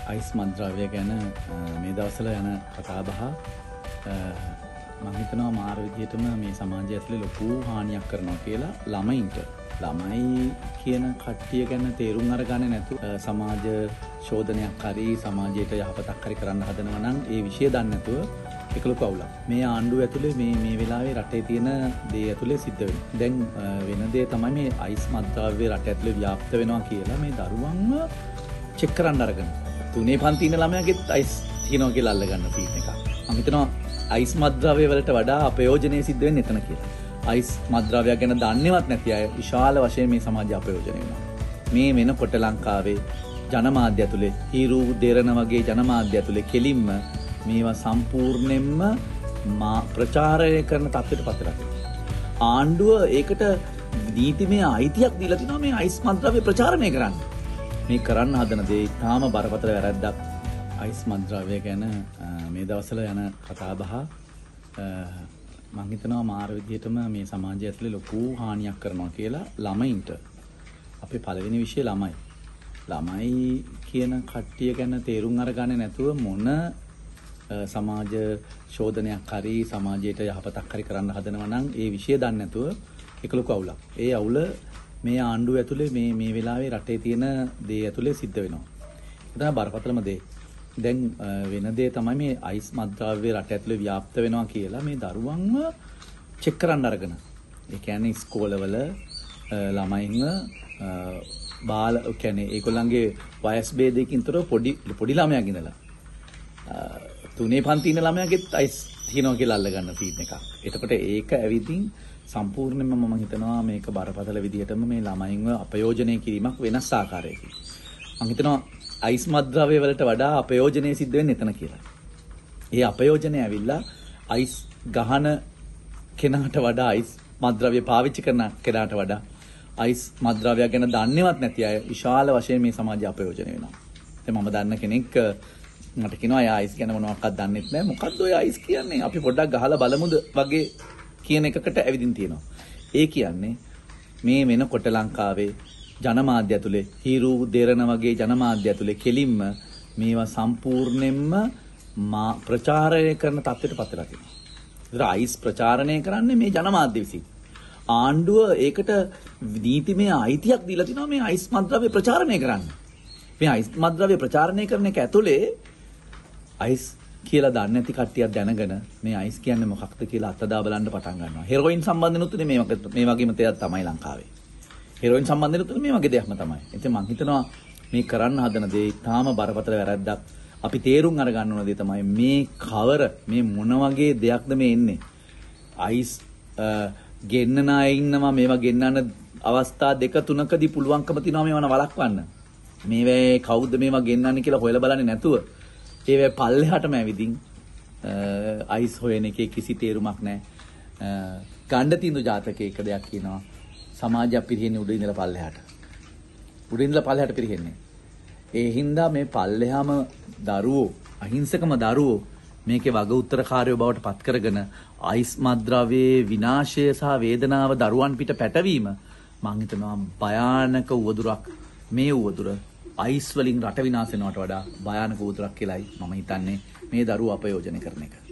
Ice මත්ද්‍රව්‍ය ගැන මේ දවස්වල යන කතාබහ මම හිතනවා මාර විදිහටම මේ සමාජය ඇතුලේ ලොකු හානියක් කරනවා කියලා ළමයින්ට. ළමයි කියන කට්ටිය ගැන තේරුම් අරගන්නේ නැතුව සමාජ ශෝධනයක් හරි සමාජයට යහපතක් හරි කරන්න හදනවා නම් ඒ විෂය දන්නේ නැතුව ඒක ලොකු අවුලක්. මේ ආණ්ඩුව ඇතුලේ මේ වෙලාවේ රටේ තියෙන දේ ඇතුලේ සිද්ධ වෙනවා. දැන් වෙන දේ තමයි මේ අයිස් මත්ද්‍රව්‍ය රට ඇතුලේ ව්‍යාප්ත වෙනවා කියලා මේ දරුවන්ව චෙක් කරන්න අරගෙන. තුනේ පන්ති ඉන්න ළමයාගෙත් අයිස් තියනවා කියලා අල්ල ගන්න සීන් එකක්. මම හිතනවා අයිස් මත්ද්‍රව්‍ය වලට වඩා අපයෝජනය සිද්ධ වෙන්නේ එතන කියලා. අයිස් මත්ද්‍රව්‍ය ගැන දන්නේවත් නැති අය විශාල වශයෙන් මේ සමාජය අපයෝජනය වෙනවා. මේ වෙනකොට ලංකාවේ ජනමාධ්‍ය ඇතුලේ හීරු දෙරණ වගේ ජනමාධ්‍ය ඇතුලේ කෙලින්ම මේවා සම්පූර්ණයෙන්ම ප්‍රචාරය කරන තත්ත්වයට පත් වෙලා. ආණ්ඩුව ඒකට නීතිමය අයිතියක් දීලා තිනවා මේ අයිස් මත්ද්‍රව්‍ය ප්‍රචාරණය කරන්න. මේ කරන්න හදන දේ තාම බරපතල වැරැද්දක්. අයිස් මත්ද්‍රව්‍ය ගැන මේ දවස්වල යන කතාබහ මම හිතනවා මාර විදිහටම මේ සමාජය ඇතුලේ ලොකු හානියක් කරනවා කියලා ළමයින්ට. අපේ පළවෙනි විෂය ළමයි. ළමයි කියන කට්ටිය ගැන තේරුම් අරගන්නේ නැතුව මොන සමාජ ශෝධනයක් හරි සමාජයට යහපතක් හරි කරන්න හදනවා නම් ඒ විෂය දන්නේ නැතුව ඒක ලොකු අවුලක්. ඒ අවුල මේ ආණ්ඩුව ඇතුලේ මේ වෙලාවේ රටේ තියෙන දේ ඇතුලේ සිද්ධ වෙනවා. ඒක තමයි බරපතලම දේ. දැන් වෙන දේ තමයි මේ අයිස් මත්ද්‍රව්‍ය රට ඇතුලේ ව්‍යාප්ත වෙනවා කියලා මේ දරුවන්ව චෙක් කරන්න අරගෙන. ඒ කියන්නේ ඉස්කෝලවල ළමයින්ව බාල කියන්නේ ඒගොල්ලන්ගේ වයස් ભેදයකින් තොරව පොඩි ළමයාගේ ඉඳලා තුනේ පන්ති ඉන්න ළමයාගෙත් අයිස් තියනවා කියලා අල්ල ගන්න සීන් එකක්. එතකොට ඒක ඇවිදින් සම්පූර්ණයෙන්ම මම හිතනවා මේක බරපතල විදිහටම මේ ළමයින්ව අපයෝජනය කිරීමක් වෙනස් ආකාරයකින්. මම හිතනවා අයිස් මත්ද්‍රව්‍ය වලට වඩා අපයෝජනය සිද්ධ වෙන්නේ එතන කියලා. ඒ අපයෝජනය ඇවිල්ලා අයිස් ගහන කෙනාට වඩා අයිස් මත්ද්‍රව්‍ය පාවිච්චි කරන කෙනාට වඩා අයිස් මත්ද්‍රව්‍ය ගැන දන්නේවත් නැති අය විශාල වශයෙන් මේ සමාජය අපයෝජනය වෙනවා. දැන් මම දන්න කෙනෙක් මට කියනවා එයා අයිස් ගැන මොනවක්වත් දන්නෙත් නැහැ. මොකද්ද ඔය අයිස් කියන්නේ? අපි පොඩ්ඩක් ගහලා බලමුද වගේ කියන එකකට ඇවිදින් තියෙනවා. ඒ කියන්නේ මේ වෙනකොට ලංකාවේ ජනමාධ්‍ය ඇතුලේ හීරු දෙරණ වගේ ජනමාධ්‍ය ඇතුලේ කෙලින්ම මේවා සම්පූර්ණයෙන්ම ප්‍රචාරය කරන තත්ත්වයට පත් වෙලා තියෙනවා. ඒතර අයිස් ප්‍රචාරණය කරන්නේ මේ ජනමාධ්‍ය විසින්. ආණ්ඩුව ඒකට නීතිමය අයිතියක් දීලා තිනවා මේ අයිස් මත්ද්‍රව්‍ය ප්‍රචාරණය කරන්න. මේ අයිස් මත්ද්‍රව්‍ය ප්‍රචාරණය කරන එක ඇතුලේ අයිස් කියලා දන්නේ නැති කට්ටියක් දැනගෙන මේ අයිස් කියන්නේ මොකක්ද කියලා අත්දැක බලන්න පටන් ගන්නවා. හෙරොයින් සම්බන්ධෙනුත් මේ වගේම දෙයක් තමයි ලංකාවේ. හෙරොයින් සම්බන්ධෙනුත් මේ වගේ දෙයක්ම තමයි. ඉතින් මම හිතනවා මේ කරන්න හදන දේ තාම බරපතල වැරැද්දක්. අපි තේරුම් අරගන්න ඕන දේ තමයි මේ මොන වගේ දෙයක්ද මේ එන්නේ. අයිස් ගෙන්නන අය ඉන්නවා මේවා ගෙන්නන අවස්ථා දෙක තුනකදී පුළුවන්කම තියෙනවා මේවන වළක්වන්න. මේවේ කවුද මේවා ගෙන්නන්නේ කියලා හොයලා බලන්නේ නැතුව ඒවේ පල්ලෙහාටම ඇවිදින් අයිස් හොයන එකේ කිසි තේරුමක් නැහැ. ගණ්ඩ තීන්දුව ජාතකයේ එක දෙයක් කියනවා. සමාජය පිරිහෙන්නේ උඩින් ඉඳලා පල්ලෙහාට. උඩින් ඉඳලා පල්ලෙහාට පිරිහෙන්නේ. ඒ හින්දා මේ පල්ලෙහාම දරුවෝ අහිංසකම දරුවෝ මේකේ වග උත්තරකාරයෝ බවට පත් කරගෙන අයිස් මත්ද්‍රව්‍යයේ විනාශය සහ වේදනාව දරුවන් පිට පැටවීම මම හිතනවා භයානක උවදුරක්. මේ උවදුර අයිස් වලින් රට විනාශ වෙනවට වඩා භයානක උවදුරක් කියලායි මම හිතන්නේ මේ දරුවෝ අපයෝජනය කරන එක.